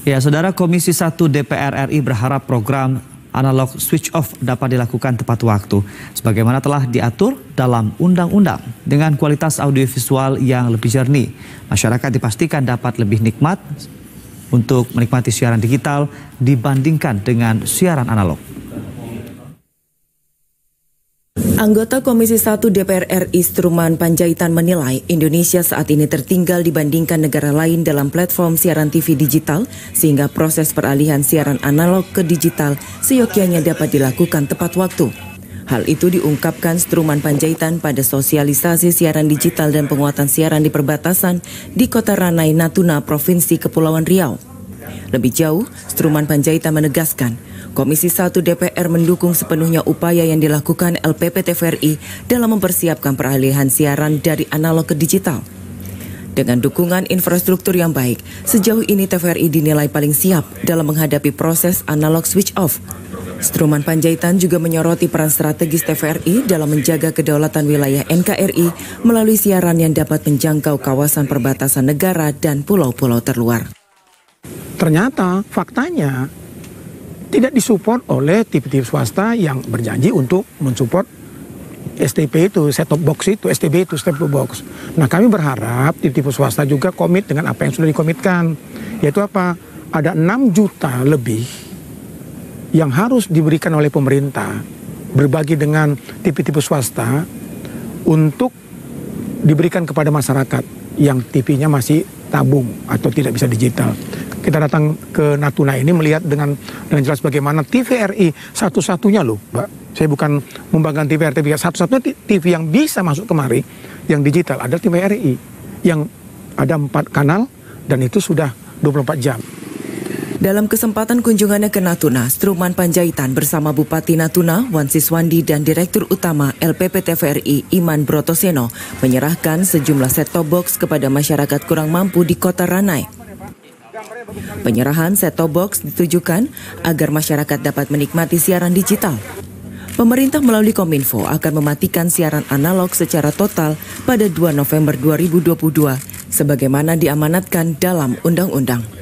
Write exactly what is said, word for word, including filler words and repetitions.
Ya, Saudara, Komisi satu D P R R I berharap program analog switch off dapat dilakukan tepat waktu, sebagaimana telah diatur dalam undang-undang. Dengan kualitas audiovisual yang lebih jernih, masyarakat dipastikan dapat lebih nikmat untuk menikmati siaran digital dibandingkan dengan siaran analog. Anggota Komisi satu D P R R I Struman Panjaitan menilai Indonesia saat ini tertinggal dibandingkan negara lain dalam platform siaran T V digital, sehingga proses peralihan siaran analog ke digital seyogyanya dapat dilakukan tepat waktu. Hal itu diungkapkan Struman Panjaitan pada sosialisasi siaran digital dan penguatan siaran di perbatasan di Kota Ranai, Natuna, Provinsi Kepulauan Riau. Lebih jauh, Struman Panjaitan menegaskan, Komisi satu D P R mendukung sepenuhnya upaya yang dilakukan L P P T V R I dalam mempersiapkan peralihan siaran dari analog ke digital. Dengan dukungan infrastruktur yang baik, sejauh ini T V R I dinilai paling siap dalam menghadapi proses analog switch off. Struman Panjaitan juga menyoroti peran strategis T V R I dalam menjaga kedaulatan wilayah N K R I melalui siaran yang dapat menjangkau kawasan perbatasan negara dan pulau-pulau terluar. Ternyata faktanya tidak disupport oleh T V-T V swasta yang berjanji untuk mensupport S T P itu, set top box itu, S T B itu, set top box. Nah, kami berharap T V-T V swasta juga komit dengan apa yang sudah dikomitkan. Yaitu apa? Ada enam juta lebih yang harus diberikan oleh pemerintah berbagi dengan T V-T V swasta untuk diberikan kepada masyarakat yang T V-nya masih tabung atau tidak bisa digital. Kita datang ke Natuna ini melihat dengan dengan jelas bagaimana T V R I satu-satunya loh, Mbak. Saya bukan membanggakan T V R I, satu-satunya T V yang bisa masuk kemari yang digital adalah T V R I yang ada empat kanal dan itu sudah dua puluh empat jam. Dalam kesempatan kunjungannya ke Natuna, Struman Panjaitan bersama Bupati Natuna, Wan Siswandi, dan Direktur Utama L P P T V R I, Iman Brotoseno, menyerahkan sejumlah set-top box kepada masyarakat kurang mampu di Kota Ranai. Penyerahan set-top box ditujukan agar masyarakat dapat menikmati siaran digital. Pemerintah melalui Kominfo akan mematikan siaran analog secara total pada dua November dua ribu dua puluh dua, sebagaimana diamanatkan dalam undang-undang.